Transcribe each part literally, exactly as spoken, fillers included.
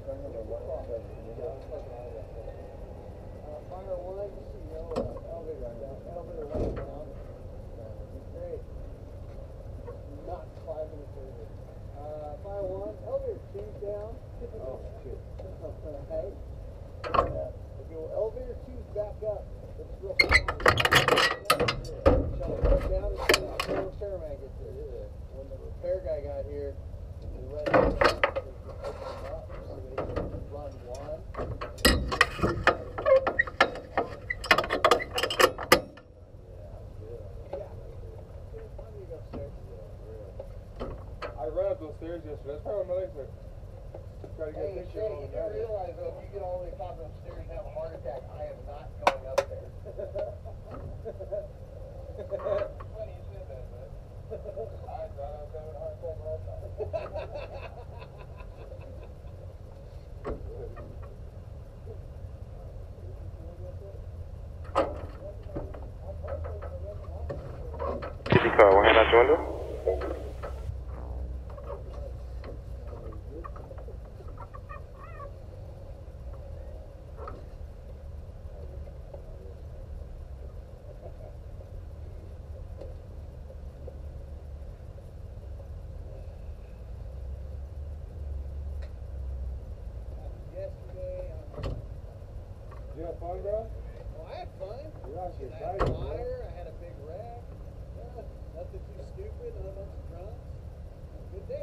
Fun, bro? Well, I had fun. You're actually I had a fire, I had a big wreck. Yeah, nothing too stupid, not a bunch of drunks. Good day.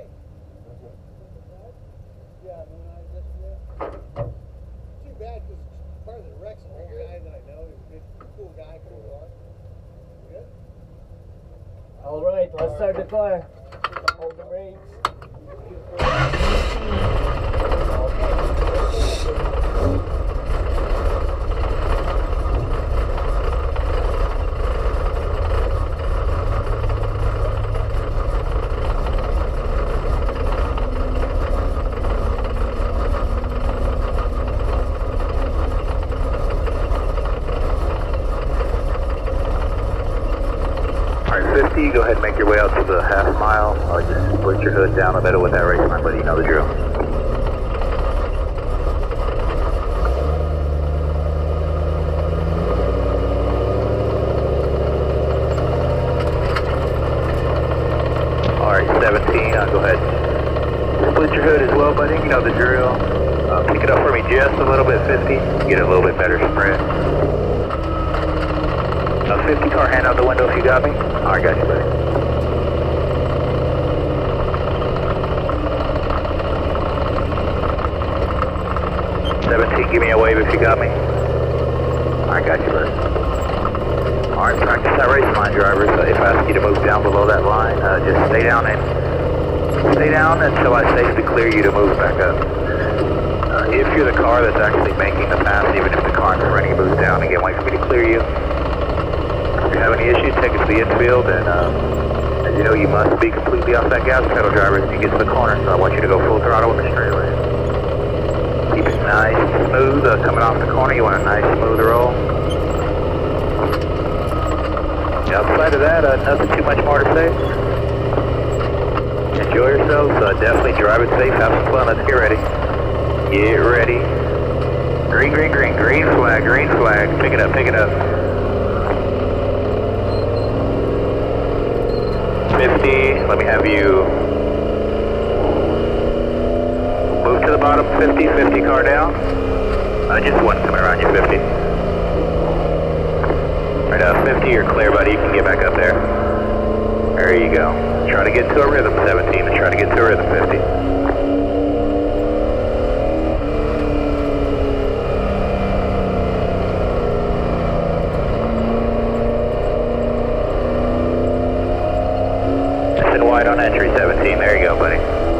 Yeah, no, I just, yeah. Too bad because part of the wreck's an old guy that I know. He's a good, cool guy, cool car. Good? All right, let's start the car. Hold the brakes. Go ahead and make your way out to the half mile. Uh, just split your hood down the middle with that race line, buddy. You know the drill. Alright, seventeen, uh, go ahead. Split your hood as well, buddy. You know the drill. Uh, pick it up for me just a little bit, fifty. Get a little bit better spread. A fifty car, hand out the window if you got me. Alright, got you, buddy. seventeen, give me a wave if you got me. Alright, got you, buddy. Alright, practice that race line, drivers. Uh, if I ask you to move down below that line, uh, just stay down and stay down until I say to clear you to move back up. Uh, if you're the car that's actually making the pass, even if the car in front of you moves down, again, wait for me to clear you. If you have any issues, take it to the infield, and uh, as you know, you must be completely off that gas pedal, drivers, when you get to the corner, so I want you to go full throttle in the straightaway. Keep it nice and smooth, uh, coming off the corner, you want a nice smooth roll. Outside of that, uh, nothing too much more to say. Enjoy yourselves, uh, definitely drive it safe, have some fun, let's get ready. Get ready. Green, green, green, green flag, green flag, pick it up, pick it up. fifty, let me have you move to the bottom, fifty, fifty car down. Uh, just one coming around you, fifty. Right, uh, fifty, you're clear, buddy, you can get back up there. There you go. Try to get to a rhythm, seventeen, and try to get to a rhythm, fifty. Wide on entry, seventeen, there you go, buddy.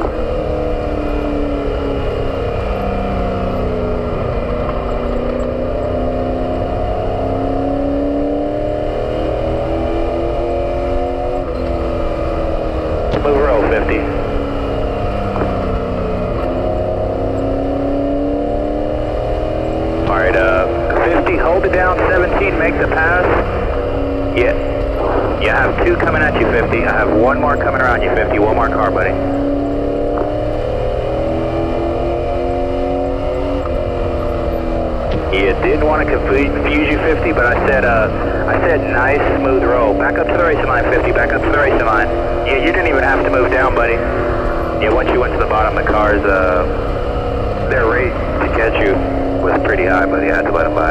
Move roll, fifty. Alright, uh, fifty, hold it down, seventeen, make the pass. Yeah. You have two coming at you, fifty. I have one more coming around you, fifty. One more car, buddy. You didn't want to confuse you fifty, but I said, uh, I said nice smooth roll. Back up to the racing line, fifty. Back up to the racing line. Yeah, you didn't even have to move down, buddy. Yeah, once you went to the bottom, the cars, uh, their rate to catch you was pretty high, buddy. I had to let them by.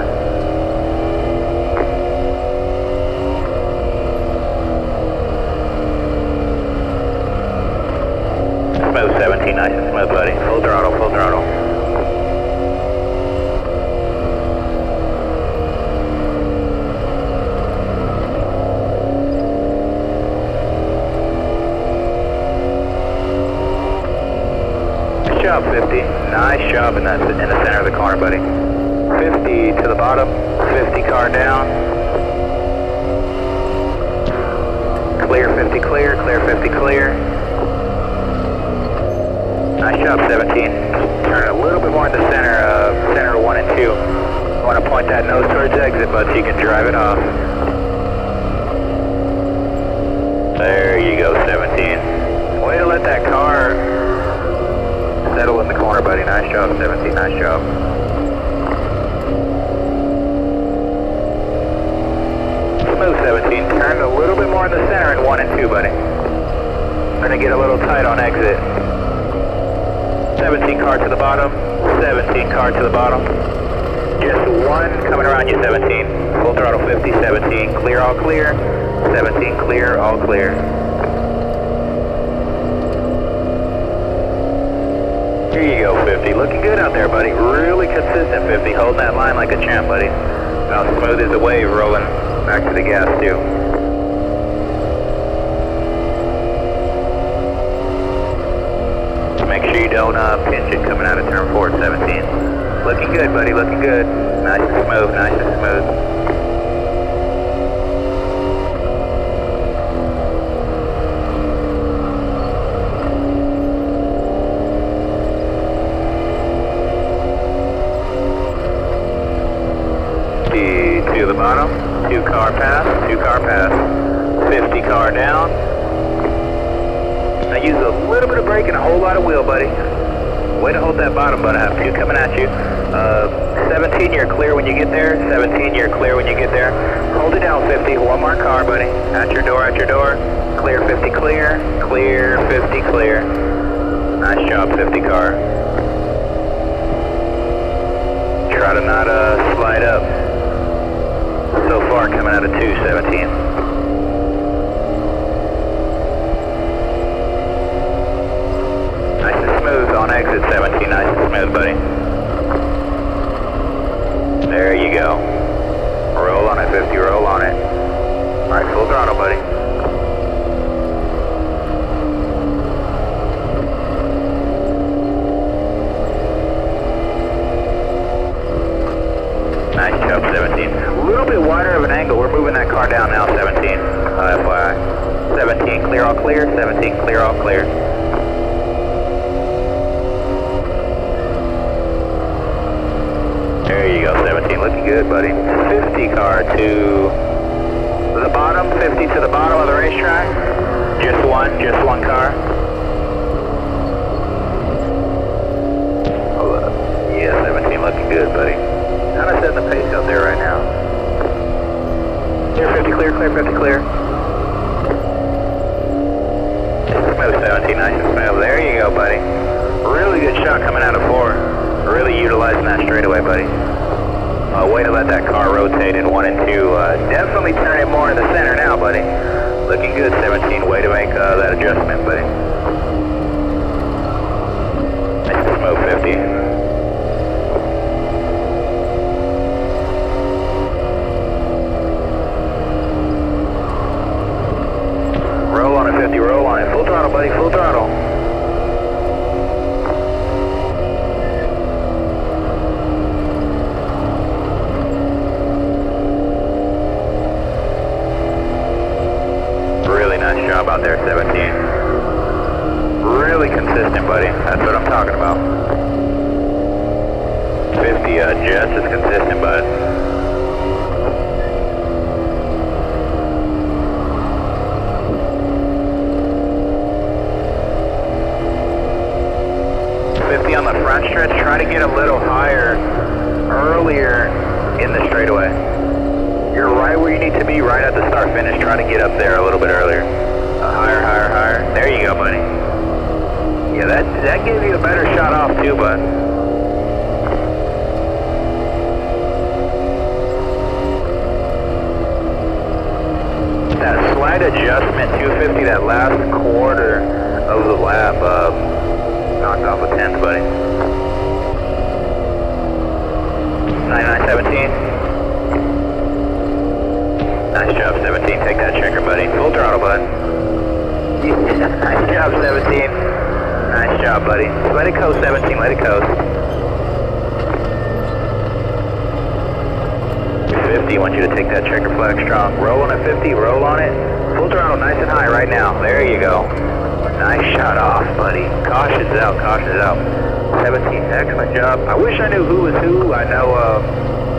Smooth seventeen, nice and smooth, buddy. Full throttle, full throttle. Nice job, fifty. Nice job in, that, in the center of the corner, buddy. fifty to the bottom, fifty car down. Clear, fifty clear, clear, fifty clear. Nice job, seventeen. Turn a little bit more in the center, uh, center one and two. I want to point that nose towards exit, but so you can drive it off. There you go, seventeen. Way to let that car settle in the corner, buddy. Nice job, seventeen. Nice job. Smooth, seventeen. Turn a little bit more in the center in one and two, buddy. We're going to get a little tight on exit. seventeen car to the bottom, seventeen car to the bottom. Just one coming around you, seventeen. Full throttle, fifty, seventeen. Clear, all clear. seventeen clear, all clear. Here you go, fifty. Looking good out there, buddy. Really consistent, fifty. Holding that line like a champ, buddy. About smooth as a wave rolling back to the gas, too. Make sure you don't uh, pinch it coming out of turn four at seventeen. Looking good, buddy, looking good. Nice and smooth, nice and smooth. fifty to the bottom, two car pass, two car pass. fifty car down. I use a little bit of brake and a whole lot of wheel, buddy. Way to hold that bottom, but I have two coming at you. Uh, seventeen, you're clear when you get there. seventeen, you're clear when you get there. Hold it down, fifty. One more car, buddy. At your door, at your door. Clear, fifty, clear. Clear, fifty, clear. Nice job, fifty car. Try to not uh, slide up. So far, coming out of two, seventeen. Nice and smooth on exit, seventeen. Nice and smooth, buddy. There you go. Roll on it, fifty. Roll on it. All right, full throttle, buddy. Nice job, seventeen. A little bit wider of an angle. We're moving that car down now, seventeen. Uh, F Y I. seventeen, clear, all clear. seventeen, clear, all clear. There you go, seventeen. Looking good, buddy. fifty car to the bottom. fifty to the bottom of the racetrack. Just one, just one car. Hold up. Yeah, seventeen looking good, buddy. Kind of setting the pace out there right now. Clear, fifty, clear, clear, fifty, clear. Smooth, seventeen, nice and smooth. There you go, buddy. Really good shot coming out of four. Really utilizing that straightaway, buddy. Uh, way to let that car rotate in one and two. Uh, definitely turn it more in the center now, buddy. Looking good, seventeen. Way to make uh, that adjustment, buddy. Nice and smooth, fifty. Roll on it, fifty. Roll on it. Full throttle, buddy. Full throttle. Out there, seventeen. Really consistent, buddy. That's what I'm talking about. fifty, uh, just as consistent, bud. fifty on the front stretch. Try to get a little higher earlier straightaway. You're right where you need to be, right at the start finish. Try to get up there a little bit earlier. Uh, higher, higher, higher. There you go, buddy. Yeah, that, that gave you a better shot off too, bud. That slight adjustment, two fifty, that last quarter of the lap, uh, knocked off a tenth, buddy. ninety-nine seventeen. Nice job, seventeen. Take that checker, buddy. Full throttle, bud. Nice job, seventeen. Nice job, buddy. Let it coast, seventeen. Let it coast. fifty. Want you to take that checker flag strong. Roll on it, fifty. Roll on it. Full throttle, nice and high right now. There you go. Nice shot off, buddy. Caution's out. Caution's out. seventeen. Excellent job. I wish I knew who was who. I know. Uh,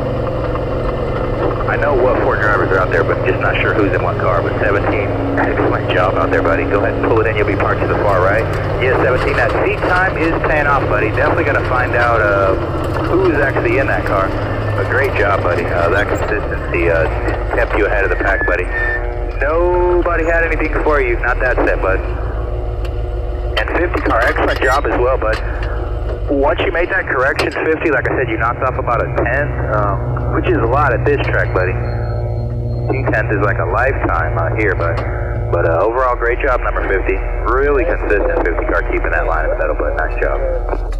I know what four drivers are out there, but just not sure who's in what car. But seventeen, excellent job out there, buddy. Go ahead and pull it in. You'll be parked to the far right. Yeah, seventeen, that seat time is paying off, buddy. Definitely going to find out uh, who's actually in that car. But great job, buddy. Uh, that consistency uh, kept you ahead of the pack, buddy. Nobody had anything for you. Not that set, bud. And fifty car, excellent job as well, bud. Once you made that correction, fifty, like I said, you knocked off about a tenth, um, which is a lot at this track, buddy. Two tenths is like a lifetime uh, here, bud. But uh, overall, great job, number fifty. Really consistent fifty car, keeping that line in the middle, bud. Nice job.